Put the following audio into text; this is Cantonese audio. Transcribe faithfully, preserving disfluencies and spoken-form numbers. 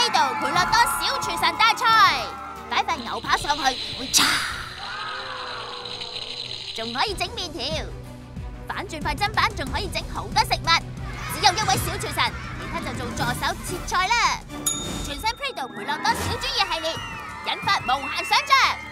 Fredo 培樂多小廚神大賽，擺塊牛扒上去會嚓，仲可以整麵條，反轉塊砧板仲可以整好多食物。只有一位小廚神，其他就做助手切菜啦。全新 Fredo 培樂多小專業系列，引發無限想像。